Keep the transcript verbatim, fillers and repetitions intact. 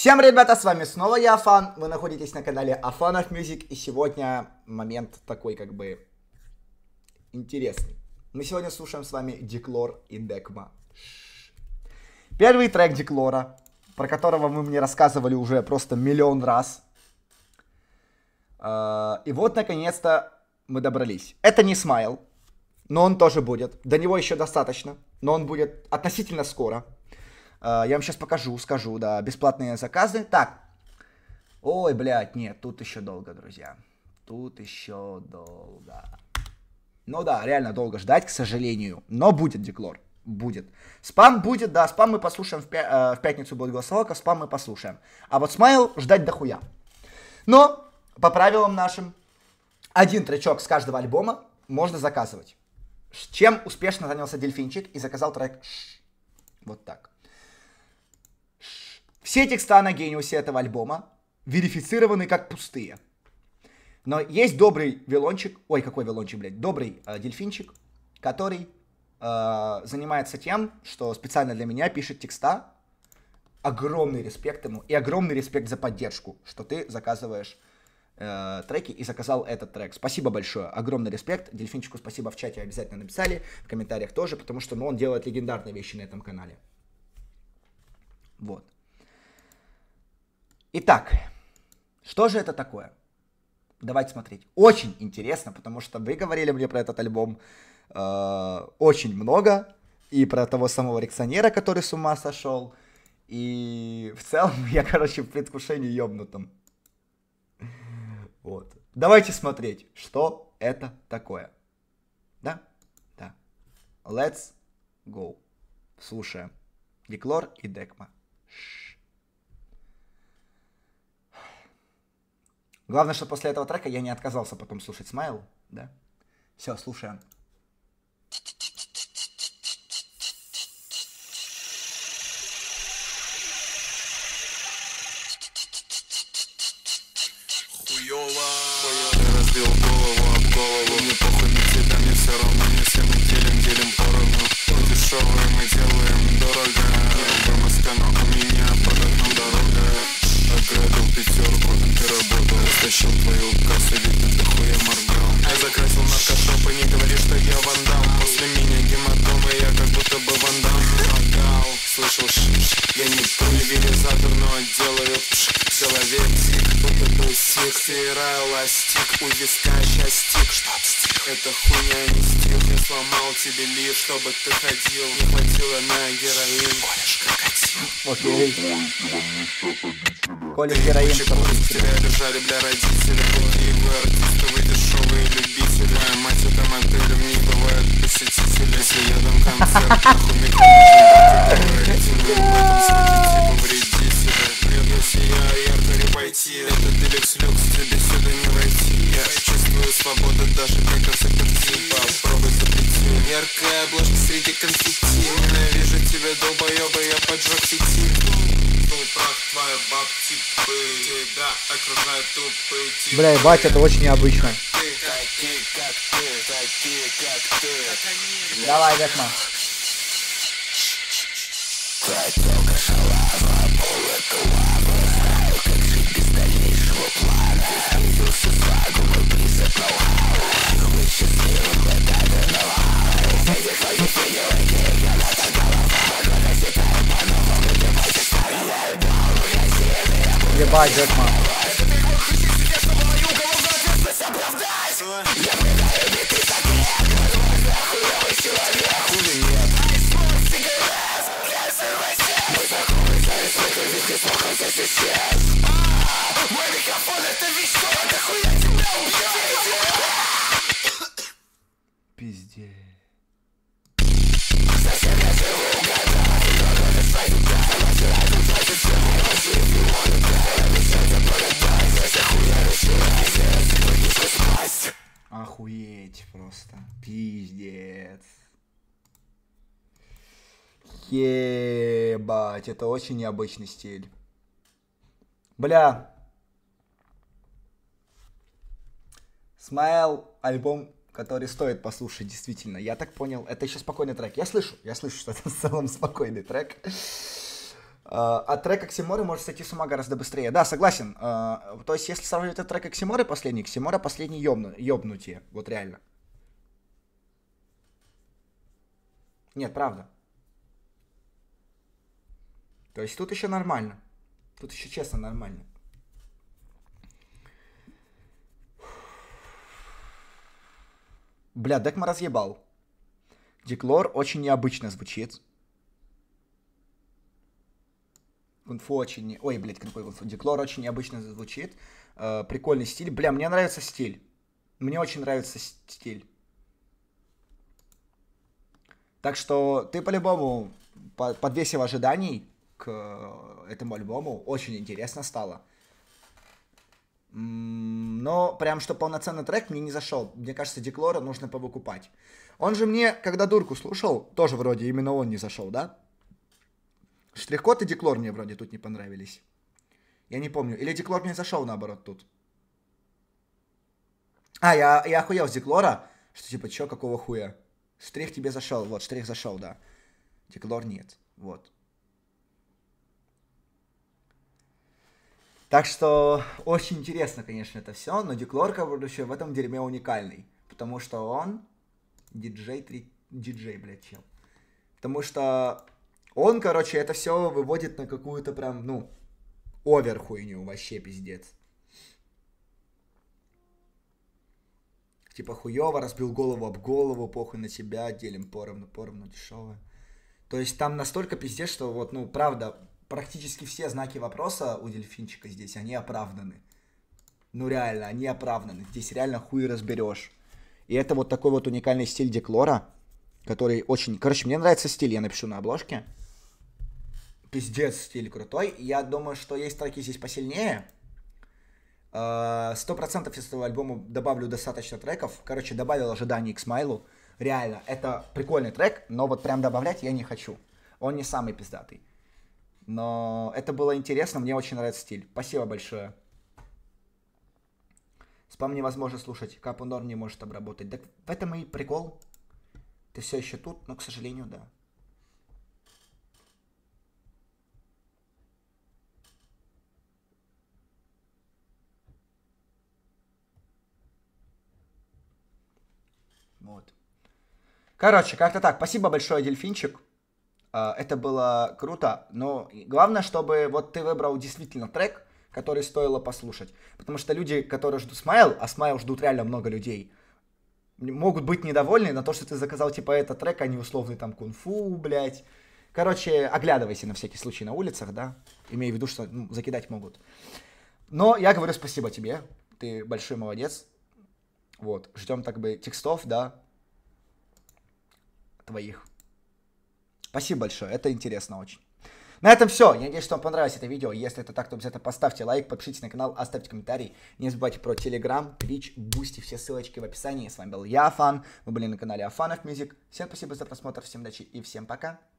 Всем, ребята, с вами снова я, Афан. Вы находитесь на канале Afanov Music. И сегодня момент такой, как бы, интересный. Мы сегодня слушаем с вами Деклор и Декма. Первый трек Деклора, про которого вы мне рассказывали уже просто миллион раз. И вот, наконец-то, мы добрались. Это не Смайл, но он тоже будет. До него еще достаточно, но он будет относительно скоро. Я вам сейчас покажу, скажу, да, бесплатные заказы. Так, ой, блядь, нет, тут еще долго, друзья. Тут еще долго. Ну да, реально долго ждать, к сожалению. Но будет Деклор, будет. Спам будет, да, спам мы послушаем, в, пя- э, в пятницу будет голосовалка, спам мы послушаем. А вот Смайл ждать дохуя. Но, по правилам нашим, один тречок с каждого альбома можно заказывать. Чем успешно занялся Дельфинчик и заказал трек Ш. Вот так. Все текста на гениусе этого альбома верифицированы как пустые. Но есть добрый вилончик, ой, какой вилончик, блядь, добрый э, дельфинчик, который э, занимается тем, что специально для меня пишет текста. Огромный респект ему и огромный респект за поддержку, что ты заказываешь э, треки и заказал этот трек. Спасибо большое, огромный респект. Дельфинчику спасибо в чате обязательно написали, в комментариях тоже, потому что ну, он делает легендарные вещи на этом канале. Вот. Итак, что же это такое? Давайте смотреть. Очень интересно, потому что вы говорили мне про этот альбом э, очень много. И про того самого Рексонера, который с ума сошел. И в целом я, короче, в предвкушении ёбнутом. Вот. Давайте смотреть, что это такое. Да? Да. Let's go. Слушаем. Деклор и Декма. Главное, что после этого трека я не отказался потом слушать Смайл, да? Все, слушаем. Хуёво. Ты разбил голову об голову. Мне похуй на тебя, мне все равно. Не все мы делим, делим поровну. Дешевое мы делаем дорого. В Москве, но у меня под окном дорога. Ограбил пятерку, ты работал. Стащил твою кассу, ведь ты дохуя моргал. Я закрасил наркошоп и не говори, что я вандал. После меня гематомы, я как будто бы вандал. Моргал, слышал ш-ш. Я не пульверизатор, но делаю пш. В голове тик, будто бы сик. Стираю ластик, у виска сейчас стик. Чтоб стик, эта хуйня не стих. Я сломал тебе лифт, чтобы ты ходил. Не хватило на героин. Колешь крокодил. Окей. Коля героин, тебя держали, бля, родители. Какие вы артисты, вы дешевые любители. Моя мать это модель, в ней бывают посетители. Если я дам концерт, нахуй микрофон. Типа вредители. Если я ярко не пойти, это деликс люкс, тебе сюда не войти. Я чувствую свободу даже как концепции. Попробуй запрети. Яркая обложка среди конфетти. Ненавижу тебя, долбоёба, я поджег сети. Твоя баб-типы, тебя окружают тупые типы. Бля, ебать, это очень необычно. Такие, как ты, такие, как ты. Давай, Декма. Хотелка шалава, пол это лава. Знаю, как жить без дальнейшего плана. Снизился с вагумой, призыв ноу-хау. Вы счастливы, хватает нового. Среди твоих видео, я на та голова. Когда сетаю по-новому, ты можешь стреляю. Ебать, Декма. Я предаю, ведь ты так не возможно, хуёвый человек. Хули нет. Мой знакомый завис, выключи, ты слухайся сейчас. Мой микрофон это вещь, это хуя тебя убьет. Пиздец. Совсем я живу, угадал. Ты только не свою дай, вытирай, тут твой всем не возьми, не может дай. Обещайте, прогадай, здесь охуя решила, здесь сегодня спасть. Охуеть просто. Пиздец. Ебать, это очень необычный стиль. Бля. Смайл альбом, который стоит послушать, действительно. Я так понял, это еще спокойный трек. Я слышу, я слышу, что это в целом спокойный трек. А трек Оксиморы может сойти с ума гораздо быстрее. Да, согласен. То есть, если сравнивать этот трек Оксиморы последний, Оксимора последний ёбну, ёбнутие. Вот реально. Нет, правда. То есть, тут еще нормально. Тут еще честно нормально. Бля, Декма разъебал. Деклор очень необычно звучит. Кунг-фу очень... Не... Ой, блядь, какой кунг-фу. Деклор очень необычно звучит. Э, прикольный стиль. Бля, мне нравится стиль. Мне очень нравится стиль. Так что ты по-любому подвесил ожиданий к этому альбому. Очень интересно стало. Но прям что полноценный трек мне не зашел. Мне кажется, Деклора нужно повыкупать. Он же мне, когда Дурку слушал, тоже вроде именно он не зашел, да? Штрих-код и Деклор мне вроде тут не понравились. Я не помню. Или Деклор мне зашел наоборот тут. А, я, я охуел с Деклора. Что типа, чё, какого хуя? Штрих тебе зашел. Вот, штрих зашел, да. Деклор нет. Вот. Так что очень интересно, конечно, это все. Но Деклор, короче, в этом дерьме уникальный. Потому что он диджей, три... диджей, блядь, чел. Потому что он, короче, это все выводит на какую-то прям, ну, овер хуйню, вообще пиздец. Типа хуёво, разбил голову об голову, похуй на тебя, делим поровну, поровну, дешевое. То есть там настолько пиздец, что вот, ну, правда, практически все знаки вопроса у Дельфинчика здесь, они оправданы. Ну реально, они оправданы. Здесь реально хуй разберешь. И это вот такой вот уникальный стиль Деклора, который очень... Короче, мне нравится стиль, я напишу на обложке. Пиздец, стиль крутой. Я думаю, что есть треки здесь посильнее. Сто процентов из этого альбома добавлю достаточно треков. Короче, добавил ожиданий к Смайлу. Реально, это прикольный трек, но вот прям добавлять я не хочу. Он не самый пиздатый. Но это было интересно, мне очень нравится стиль. Спасибо большое. Спам невозможно слушать, Капу Норм не может обработать. Так в этом и прикол. Ты все еще тут, но, к сожалению, да. Вот. Короче, как-то так. Спасибо большое, Дельфинчик. Это было круто, но главное, чтобы вот ты выбрал действительно трек, который стоило послушать. Потому что люди, которые ждут Смайл, а Смайл ждут реально много людей, могут быть недовольны на то, что ты заказал типа этот трек, а не условный там кунг-фу, блядь. Короче, оглядывайся на всякий случай на улицах, да, имея в виду, что ну, закидать могут. Но я говорю спасибо тебе, ты большой молодец. Вот, ждем так бы текстов, да, твоих. Спасибо большое, это интересно очень. На этом все. Я надеюсь, что вам понравилось это видео. Если это так, то обязательно поставьте лайк, подпишитесь на канал, оставьте комментарий. Не забывайте про Telegram, Twitch, Boosty, все ссылочки в описании. С вами был я, Афан. Вы были на канале Afanov Music. Всем спасибо за просмотр, всем удачи и всем пока.